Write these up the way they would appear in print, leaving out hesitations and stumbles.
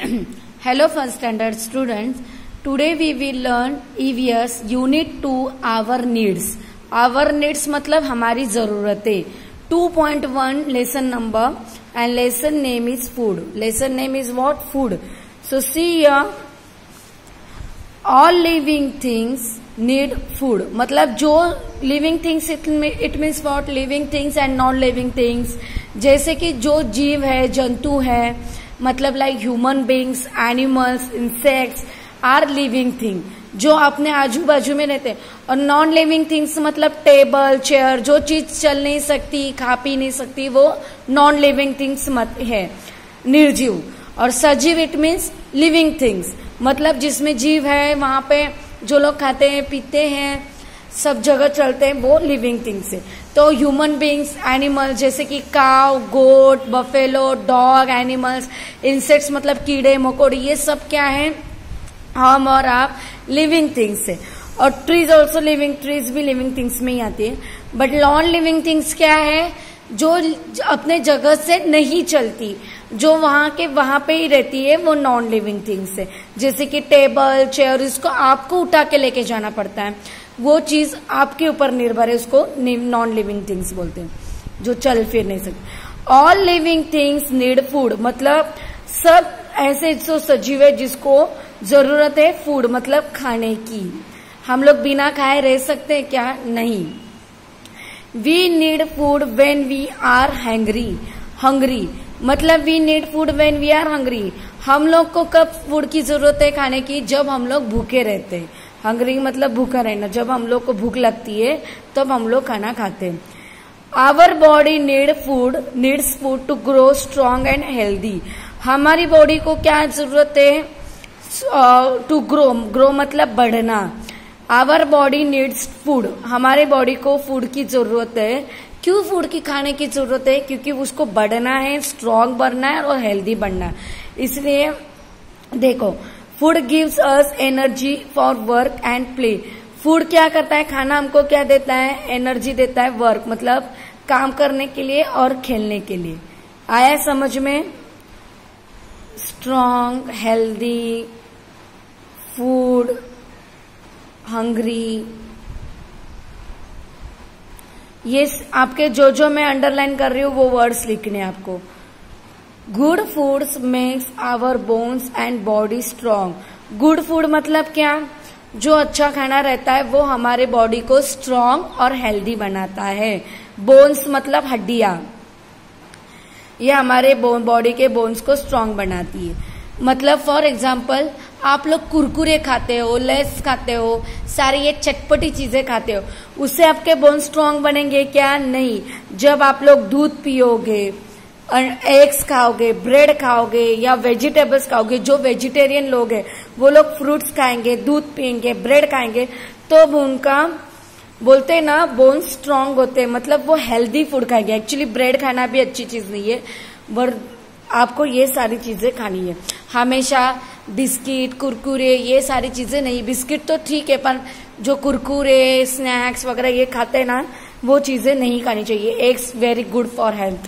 Hello first standard students. Today we will learn EVS Unit 2 Our Needs. Our Needs मतलब हमारी जरूरतें. 2.1 lesson number and lesson name is food. Lesson name is what? Food. So see here, all living things need food. मतलब जो living things it means what? Living things and non living things. जैसे कि जो जीव है, जंतु है, मतलब like human beings, animals, insects are living thing जो अपने आजू बाजू में रहते हैं. और नॉन लिविंग थिंग्स मतलब टेबल, चेयर, जो चीज चल नहीं सकती, खा पी नहीं सकती, वो नॉन लिविंग थिंग्स है, निर्जीव. और सजीव इट मीन्स लिविंग थिंग्स, मतलब जिसमें जीव है, वहां पे जो लोग खाते हैं, पीते हैं, सब जगह चलते हैं, वो लिविंग थिंग्स है. तो ह्यूमन बींग्स, एनिमल्स जैसे कि cow, goat, buffalo, dog, animals, insects मतलब कीड़े मकोड़े, ये सब क्या है? हम और आप लिविंग थिंग्स है. और ट्रीज ऑल्सो लिविंग, ट्रीज भी लिविंग थिंग्स में ही आती है. बट नॉन लिविंग थिंग्स क्या है? जो अपने जगह से नहीं चलती, जो वहां पे ही रहती है, वो नॉन लिविंग थिंग्स है. जैसे कि टेबल, चेयर, इसको आपको उठा के लेके जाना पड़ता है, वो चीज आपके ऊपर निर्भर है, उसको नॉन लिविंग थिंग्स बोलते हैं, जो चल फिर नहीं सकते. All living things need food, मतलब सब ऐसे जो सजीव है जिसको जरूरत है फूड मतलब खाने की. हम लोग बिना खाए रह सकते हैं क्या? नहीं. We need food when we are hungry, मतलब we need food when we are hungry. हम लोग को कब फूड की जरूरत है खाने की? जब हम लोग भूखे रहते हैं. हंग्री मतलब भूखा रहना. जब हम लोग को भूख लगती है तब हम लोग खाना खाते हैं. Our body needs food to grow strong and healthy. हमारी बॉडी को क्या जरूरत है? टू ग्रो मतलब बढ़ना. आवर बॉडी नीड्स फूड, हमारे बॉडी को फूड की जरूरत है. क्यों फूड की खाने की जरूरत है? क्योंकि उसको बढ़ना है, स्ट्रॉन्ग बनना है और हेल्दी बनना है. इसलिए देखो, food gives us energy for work and play. Food क्या करता है? खाना हमको क्या देता है? एनर्जी देता है. वर्क मतलब काम करने के लिए और खेलने के लिए. आया समझ में? स्ट्रॉन्ग, हेल्दी, फूड, हंग्री, ये आपके जो मैं अंडरलाइन कर रही हूँ वो वर्ड्स लिखने आपको. Good foods makes our bones and body strong. Good food मतलब क्या? जो अच्छा खाना रहता है वो हमारे बॉडी को स्ट्रॉन्ग और हेल्दी बनाता है. बोन्स मतलब हड्डियां, ये हमारे बॉडी के बोन्स को स्ट्रॉन्ग बनाती है. मतलब फॉर एग्जाम्पल, आप लोग कुरकुरे खाते हो, लेस खाते हो, सारी ये चटपटी चीजें खाते हो, उससे आपके बोन स्ट्रॉन्ग बनेंगे क्या? नहीं. जब आप लोग दूध पियोगे, एग्स खाओगे, ब्रेड खाओगे या वेजिटेबल्स खाओगे, जो वेजिटेरियन लोग हैं वो लोग फ्रूट्स खाएंगे, दूध पियेंगे, ब्रेड खाएंगे, तो उनका बोलते हैं ना बोन स्ट्रॉन्ग होते हैं, मतलब वो हेल्दी फूड खाएंगे. एक्चुअली ब्रेड खाना भी अच्छी चीज नहीं है, पर आपको ये सारी चीजें खानी है. हमेशा बिस्किट, कुरकुरे, ये सारी चीजें नहीं. बिस्किट तो ठीक है, पर जो कुरकुरे, स्नैक्स वगैरह ये खाते हैं ना, वो चीजें नहीं खानी चाहिए. Eggs very good for health.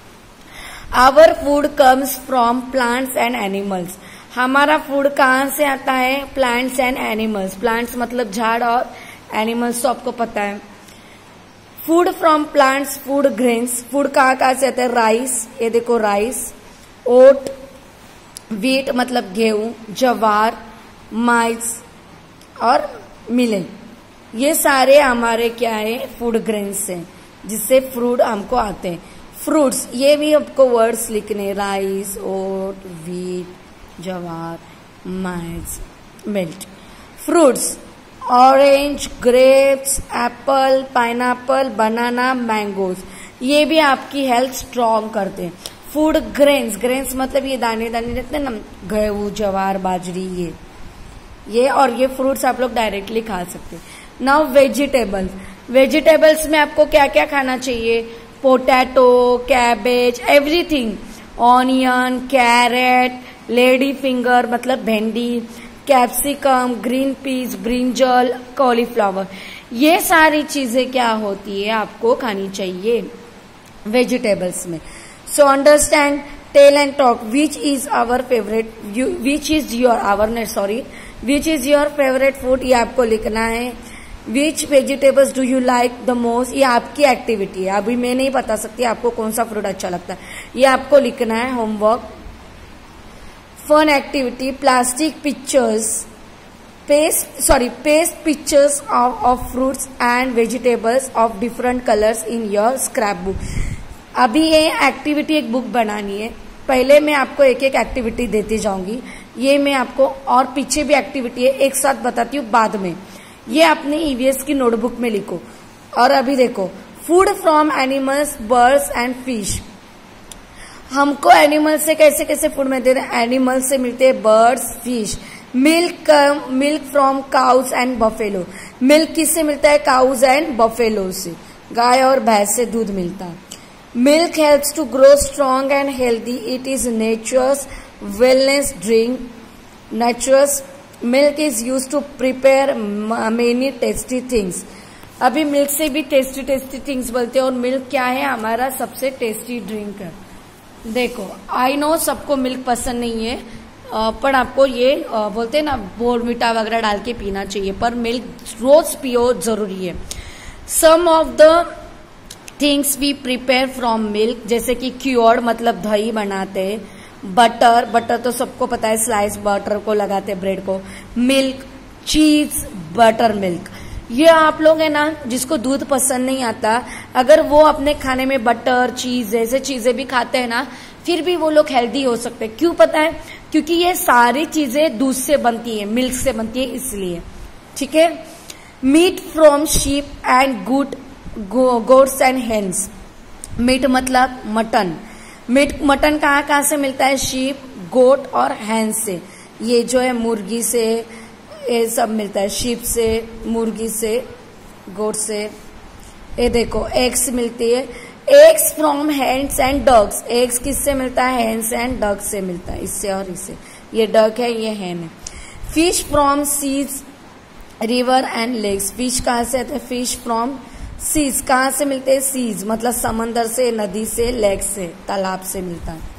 Our food comes from plants and animals. हमारा फूड कहाँ से आता है? Plants and animals. प्लांट्स मतलब झाड़ और एनिमल्स तो आपको पता है. Food from plants, food grains. Food कहाँ से आता है? राइस, ये देखो राइस, ओट, वीट मतलब गेहूं, जवार, माइस और मिलेट, ये सारे हमारे क्या है? फूड ग्रेन्स हैं, जिससे फ्रूट हमको आते हैं. फ्रूट्स, ये भी आपको वर्ड्स लिखने, rice, oat, wheat, jowar, maize, millet. Fruits, orange, grapes, apple, pineapple, banana, mangoes, ये भी आपकी हेल्थ स्ट्रॉन्ग करते हैं. फूड ग्रेन्स मतलब ये दाने दाने रहते हैं ना, गेहूं, जवार, बाजरी, ये और ये फ्रूट्स आप लोग डायरेक्टली खा सकते हैं. नाउ वेजिटेबल्स में आपको क्या क्या खाना चाहिए? Potato, cabbage, everything. Onion, carrot, lady finger मतलब भिंडी, capsicum, green peas, brinjal, cauliflower, ये सारी चीजें क्या होती है? आपको खानी चाहिए वेजिटेबल्स में. So understand, tell and talk, which is our favourite, which is your favourite food, ये आपको लिखना है। Which vegetables do you like the most, ये आपकी एक्टिविटी है, अभी मैं नहीं बता सकती आपको कौन सा फ्रूट अच्छा लगता है, ये आपको लिखना है homework. Fun activity, plastic pictures, paste pictures of fruits and vegetables of different colors in your scrapbook। अभी ये एक्टिविटी एक बुक बनानी है, पहले मैं आपको एक एक एक्टिविटी देती जाऊंगी, ये मैं आपको और पीछे भी एक्टिविटी है एक साथ बताती हूँ बाद में। ये अपने ईवीएस की नोटबुक में लिखो। और अभी देखो, food from animals, birds and fish. हमको एनिमल से कैसे कैसे फूड मिलते हैं, एनिमल से मिलते हैं birds, fish. Milk from cows and buffalo, milk किससे मिलता है, काउज एंड बफेलो से, गाय और भैंस से दूध मिलता है। Milk helps to grow strong and healthy, it is nature's wellness drink. Nature's milk is use to prepare many tasty things. अभी मिल्क से भी टेस्टी टेस्टी थिंग्स बोलते हैं, और मिल्क क्या है, हमारा सबसे टेस्टी ड्रिंक है। देखो, आई नो सबको मिल्क पसंद नहीं है, पर आपको ये बोलते हैं ना बोर्नविटा वगैरह डाल के पीना चाहिए, पर मिल्क रोज पियो जरूरी है। Some of the things we prepare from milk, जैसे कि क्योर्ड मतलब दही बनाते हैं, बटर तो सबको पता है, स्लाइस बटर को लगाते हैं ब्रेड को। मिल्क, चीज, बटर मिल्क, ये आप लोग है ना जिसको दूध पसंद नहीं आता, अगर वो अपने खाने में बटर, चीज ऐसे चीजें भी खाते हैं ना, फिर भी वो लोग हेल्दी हो सकते हैं। क्यों पता है, क्योंकि ये सारी चीजें दूध से बनती है, मिल्क से बनती है, इसलिए। ठीक है। Meat from sheep and goats and hens. Meat मतलब मटन। मटन कहाँ से मिलता है, शीप, गोट और हैंस से। ये जो है मुर्गी से, ये सब मिलता है, शीप से, मुर्गी से, गोट से। ये देखो, एग्स मिलती है, eggs from hens and ducks. Eggs किससे मिलता है, हैंस एंड डग्स से मिलता है, इससे और इससे। ये डक है, ये हैन है। Fish from seas, river and lakes. Fish कहाँ से आते हैं, फिश फ्रॉम सीज। कहाँ से मिलते हैं, सीज मतलब समंदर से, नदी से, लेक से, तालाब से मिलता है।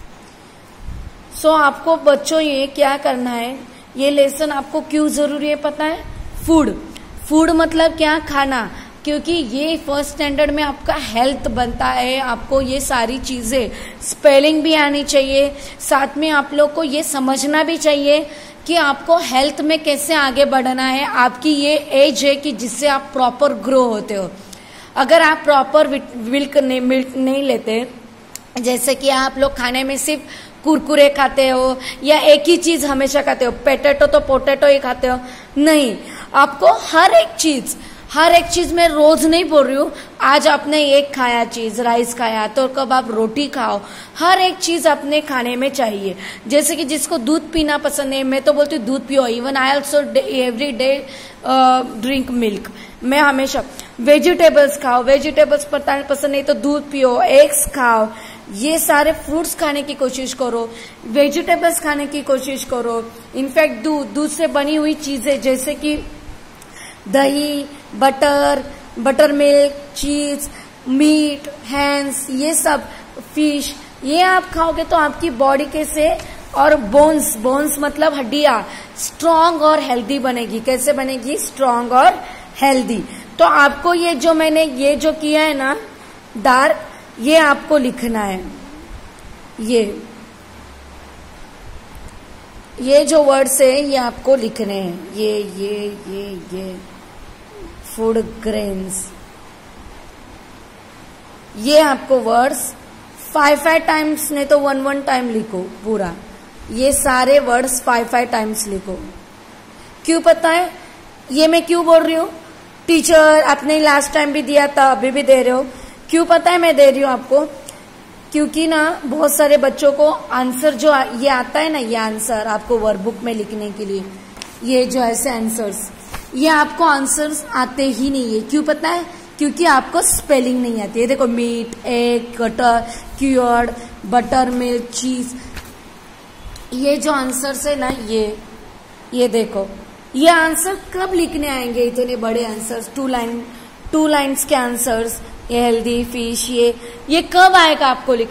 सो आपको बच्चों ये क्या करना है, ये लेसन आपको क्यों जरूरी है पता है, फूड मतलब क्या, खाना। क्योंकि ये फर्स्ट स्टैंडर्ड में आपका हेल्थ बनता है, आपको ये सारी चीजें स्पेलिंग भी आनी चाहिए, साथ में आप लोग को ये समझना भी चाहिए कि आपको हेल्थ में कैसे आगे बढ़ना है। आपकी ये एज है कि जिससे आप प्रॉपर ग्रो होते हो। अगर आप प्रॉपर मिल्क नहीं लेते, जैसे कि आप लोग खाने में सिर्फ कुरकुरे खाते हो या एक ही चीज हमेशा खाते हो, पोटैटो ही खाते हो, नहीं, आपको हर एक चीज में रोज नहीं बोल रही हूँ, आज आपने एक खाया चीज, राइस खाया तो कब आप रोटी खाओ, हर एक चीज अपने खाने में चाहिए। जैसे कि जिसको दूध पीना पसंद है, मैं तो बोलती हूँ दूध पियो, even I also every day drink milk. मैं हमेशा वेजिटेबल्स खाओ, वेजिटेबल्स पसंद नहीं तो दूध पियो, एग्स खाओ, ये सारे फ्रूट्स खाने की कोशिश करो, वेजिटेबल्स खाने की कोशिश करो। इनफैक्ट दूध से बनी हुई चीजें जैसे कि दही, butter milk, cheese, meat, hens, ये सब, फिश, ये आप खाओगे तो आपकी बॉडी कैसे, और बोन्स मतलब हड्डियां स्ट्रांग और हेल्दी बनेगी। कैसे बनेगी, स्ट्रांग और हेल्दी। तो आपको ये जो मैंने ये जो किया है ना डार्क, ये आपको लिखना है। ये जो वर्ड्स है ये आपको लिखने हैं, ये फूड ग्रेन्स, ये आपको वर्ड्स 5 टाइम्स नहीं तो 1 टाइम लिखो पूरा। ये सारे वर्ड्स 5 टाइम्स लिखो। क्यों पता है, ये मैं क्यों बोल रही हूँ, टीचर आपने लास्ट टाइम भी दिया था, अभी भी दे रहे हो। क्यों पता है मैं दे रही हूँ आपको, क्योंकि ना बहुत सारे बच्चों को आंसर जो ये आता है ना, ये आंसर आपको वर्कबुक में लिखने के लिए, ये जो ऐसे आंसर्स, ये आपको आंसर्स आते ही नहीं है। क्यों पता है, क्योंकि आपको स्पेलिंग नहीं आती है। देखो, meat, egg, curd, butter milk, cheese, ये जो आंसर्स है ना, ये देखो, ये आंसर कब लिखने आएंगे, इतने बड़े आंसर्स, 2 लाइन्स के आंसर्स, ये हेल्दी फिश, ये कब आएगा आपको लिखने,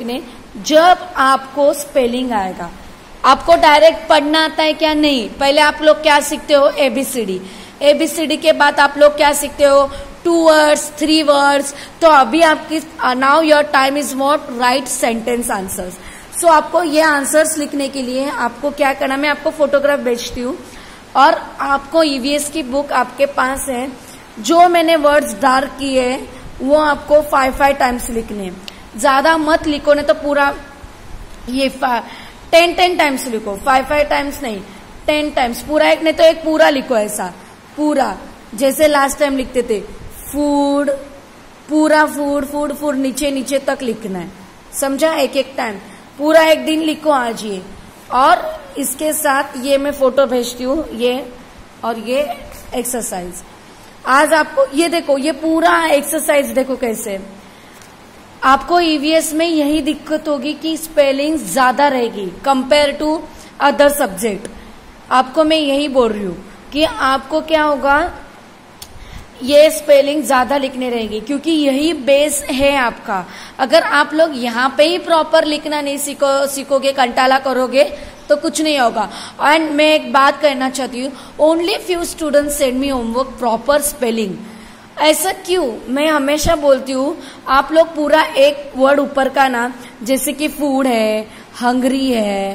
जब आपको स्पेलिंग आएगा। आपको डायरेक्ट पढ़ना आता है क्या? नहीं। पहले आप लोग क्या सीखते हो? एबीसीडी। एबीसीडी के बाद आप लोग क्या सीखते हो? 2 words, 3 words। तो अभी आपकी now your time is what? Right sentence answers. So आपको ये आंसर्स लिखने के लिए आपको क्या करना, मैं आपको फोटोग्राफ भेजती हूँ और आपको ईवीएस की बुक आपके पास है। जो मैंने वर्ड्स डार्क किए वो आपको 5 टाइम्स लिखने, ज्यादा मत लिखो, नहीं तो पूरा ये 10 टाइम्स लिखो, 5 टाइम्स नहीं, 10 टाइम्स पूरा। एक नहीं तो एक पूरा लिखो, ऐसा पूरा, जैसे लास्ट टाइम लिखते थे फूड, पूरा फूड फूड फूड नीचे नीचे तक लिखना है, समझा? एक टाइम पूरा एक दिन लिखो आज ये। और इसके साथ ये मैं फोटो भेजती हूँ, ये और ये एक्सरसाइज। आज आपको ये देखो, ये पूरा एक्सरसाइज देखो कैसे। आपको ईवीएस में यही दिक्कत होगी कि स्पेलिंग ज्यादा रहेगी कंपेयर टू अदर सब्जेक्ट। आपको मैं यही बोल रही हूँ कि आपको क्या होगा, ये स्पेलिंग ज्यादा लिखने रहेगी क्योंकि यही बेस है आपका। अगर आप लोग यहाँ पे ही प्रॉपर लिखना नहीं सीखोगे, कंटाला करोगे तो कुछ नहीं होगा। एंड मैं एक बात कहना चाहती हूँ, only few students send me homework proper spelling. ऐसा क्यों? मैं हमेशा बोलती हूँ आप लोग पूरा एक वर्ड ऊपर का ना, जैसे कि फूड है, हंग्री है,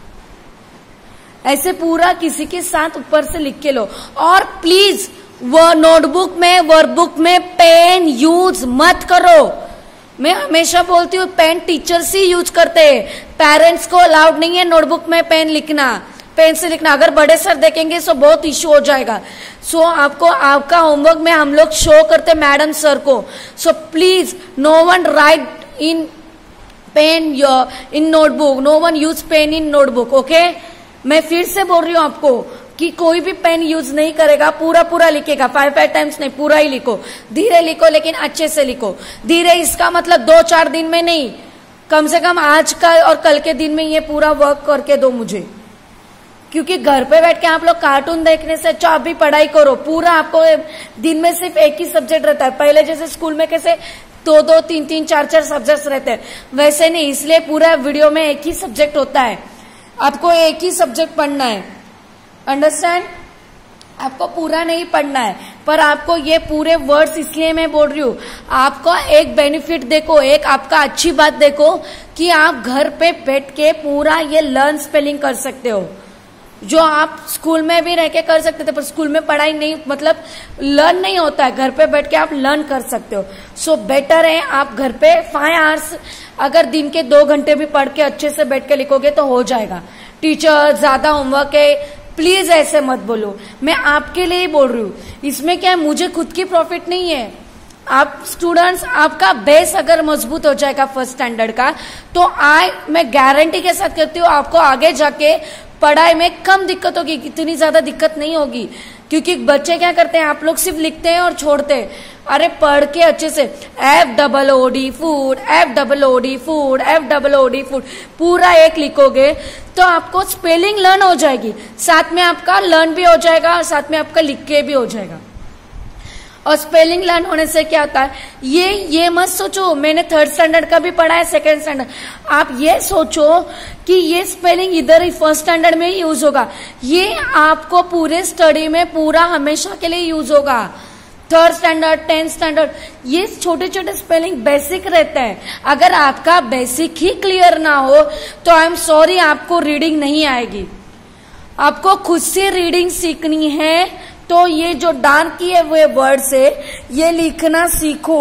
ऐसे पूरा किसी के साथ ऊपर से लिख के लो। और प्लीज वो नोटबुक में, वर्कबुक में पेन यूज मत करो। मैं हमेशा बोलती हूँ पेन टीचर्स ही यूज करते हैं, पेरेंट्स को अलाउड नहीं है नोटबुक में पेन लिखना, पेन से लिखना। अगर बड़े सर देखेंगे तो बहुत इश्यू हो जाएगा। सो आपको आपका होमवर्क में हम लोग शो करते मैडम सर को। So please no one write in pen in notebook, no one use pen in notebook, okay? मैं फिर से बोल रही हूँ आपको कि कोई भी पेन यूज नहीं करेगा, पूरा लिखेगा, 5 टाइम्स नहीं, पूरा ही लिखो। धीरे लिखो लेकिन अच्छे से लिखो। धीरे इसका मतलब 2-4 दिन में नहीं, कम से कम आज का और कल के दिन में ये पूरा वर्क करके दो मुझे। क्योंकि घर पे बैठ के आप लोग कार्टून देखने से अच्छा अभी पढ़ाई करो। पूरा आपको दिन में सिर्फ एक ही सब्जेक्ट रहता है। पहले जैसे स्कूल में कैसे 2-2, 3-3, 4-4 सब्जेक्ट रहते हैं, वैसे नहीं। इसलिए पूरा वीडियो में एक ही सब्जेक्ट होता है, आपको एक ही सब्जेक्ट पढ़ना है, अंडरस्टैंड? आपको पूरा नहीं पढ़ना है, पर आपको ये पूरे वर्ड्स, इसलिए मैं बोल रही हूँ आपको एक बेनिफिट देखो, एक आपका अच्छी बात देखो कि आप घर पे बैठ के पूरा ये लर्न स्पेलिंग कर सकते हो, जो आप स्कूल में भी रह के कर सकते थे, पर स्कूल में पढ़ाई नहीं, मतलब लर्न नहीं होता है। घर पे बैठ के आप लर्न कर सकते हो। सो बेटर है आप घर पे 5 आवर्स, अगर दिन के 2 घंटे भी पढ़ के अच्छे से बैठ के लिखोगे तो हो जाएगा। टीचर ज्यादा होमवर्क है, प्लीज ऐसे मत बोलो, मैं आपके लिए ही बोल रही हूँ। इसमें क्या है, मुझे खुद की प्रॉफिट नहीं है। आप स्टूडेंट्स, आपका बेस अगर मजबूत हो जाएगा फर्स्ट स्टैंडर्ड का, तो मैं गारंटी के साथ कहती हूँ आपको आगे जाके पढ़ाई में कम दिक्कत होगी, इतनी ज्यादा दिक्कत नहीं होगी। क्योंकि बच्चे क्या करते हैं, आप लोग सिर्फ लिखते हैं और छोड़ते हैं। अरे पढ़ के अच्छे से FOOD food, FOOD food, FOOD food पूरा एक लिखोगे तो आपको स्पेलिंग लर्न हो जाएगी, साथ में आपका लर्न भी हो जाएगा और साथ में आपका लिख के भी हो जाएगा। और स्पेलिंग लर्न होने से क्या होता है, ये मत सोचो मैंने 3rd स्टैंडर्ड का भी पढ़ा है, 2nd स्टैंडर्ड। आप ये सोचो कि ये स्पेलिंग इधर ही 1st स्टैंडर्ड में ही यूज होगा। ये आपको पूरे स्टडी में पूरा हमेशा के लिए यूज होगा। 3rd स्टैंडर्ड, 10th स्टैंडर्ड, ये छोटे छोटे स्पेलिंग बेसिक रहते हैं। अगर आपका बेसिक ही क्लियर ना हो तो आई एम सॉरी, आपको रीडिंग नहीं आएगी। आपको खुद से रीडिंग सीखनी है तो ये जो डार्क किए हुए वर्ड से ये लिखना सीखो,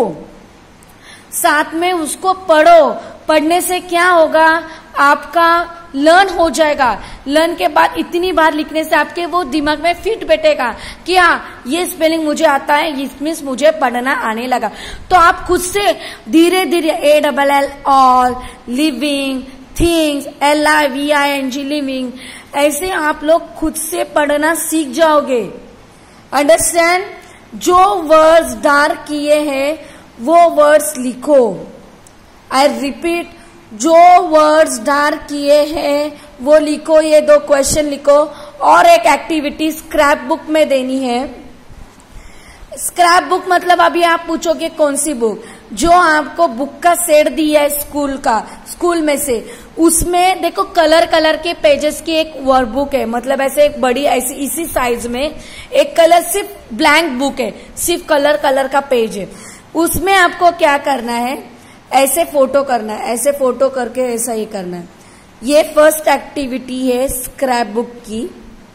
साथ में उसको पढ़ो। पढ़ने से क्या होगा, आपका लर्न हो जाएगा। लर्न के बाद इतनी बार लिखने से आपके वो दिमाग में फिट बैठेगा कि हाँ ये स्पेलिंग मुझे आता है, इसमें मुझे पढ़ना आने लगा। तो आप खुद से धीरे धीरे ALL all, living, things, LIVING living, ऐसे आप लोग खुद से पढ़ना सीख जाओगे। अंडरस्टैंड? जो वर्ड्स डार्क किए हैं वो वर्ड्स लिखो। आई रिपीट, जो वर्ड्स डार्क किए हैं वो लिखो। ये 2 क्वेश्चन लिखो और एक एक्टिविटी स्क्रैप बुक में देनी है। स्क्रैप बुक मतलब अभी आप पूछोगे कौन सी बुक, जो आपको बुक का सेट दिया है स्कूल में से, उसमें देखो कलर के पेजेस की एक वर्कबुक है, मतलब ऐसे एक बड़ी ऐसी इसी साइज में एक कलर सिर्फ ब्लैंक बुक है, सिर्फ कलर का पेज है। उसमें आपको क्या करना है, ऐसे फोटो करना है, ऐसे फोटो करके ऐसा ही करना है। ये फर्स्ट एक्टिविटी है स्क्रैप बुक की।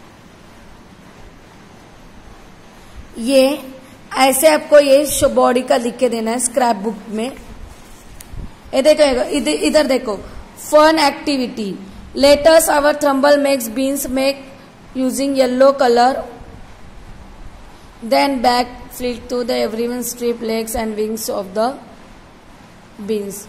ये ऐसे आपको ये बॉडी का लिख के देना है स्क्रैप बुक में। ये देखो इधर देखो, fun activity, let's our thumble makes beans make using yellow colour, then back flit to the everyone strip legs and wings of the beans.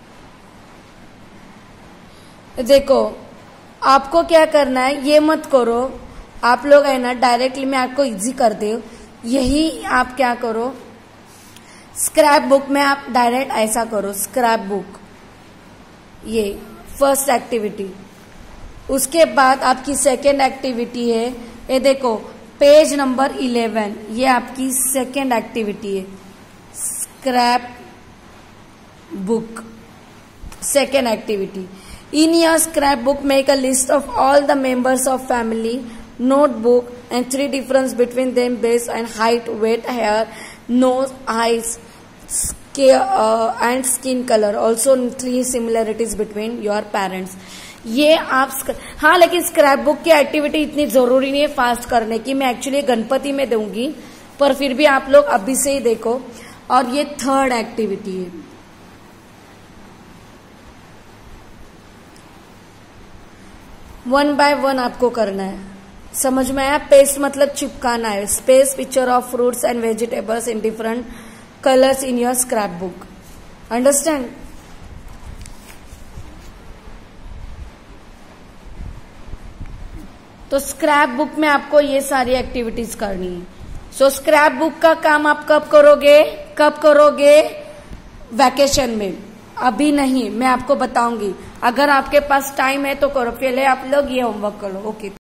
देखो आपको क्या करना है, ये मत करो आप लोग है ना, डायरेक्टली मैं आपको इजी कर दे, यही आप क्या करो, स्क्रैप बुक में आप डायरेक्ट ऐसा करो, स्क्रैप बुक, ये फर्स्ट एक्टिविटी। उसके बाद आपकी सेकेंड एक्टिविटी है, ये देखो पेज नंबर 11, ये आपकी सेकेंड एक्टिविटी है, scrapbook, second activity. In your scrapbook, make a list of all the members of family, notebook, and 3 difference between them based on height, weight, hair, nose, eyes, and skin color. Also 3 similarities between your parents. ये आप हाँ, लेकिन scrap book की activity इतनी जरूरी नहीं है fast करने की, मैं एक्चुअली गणपति में दूंगी, पर फिर भी आप लोग अभी से ही देखो। और ये थर्ड एक्टिविटी है, 1 by 1 आपको करना है, समझ में आया? पेस्ट मतलब चिपकाना है, space picture of fruits and vegetables in different colours in your scrapbook, understand? तो स्क्रैप बुक में आपको ये सारी एक्टिविटीज करनी है। सो स्क्रैप बुक का काम आप कब करोगे? वैकेशन में, अभी नहीं, मैं आपको बताऊंगी। अगर आपके पास टाइम है तो करो, पहले आप लोग ये होमवर्क करो। ओके।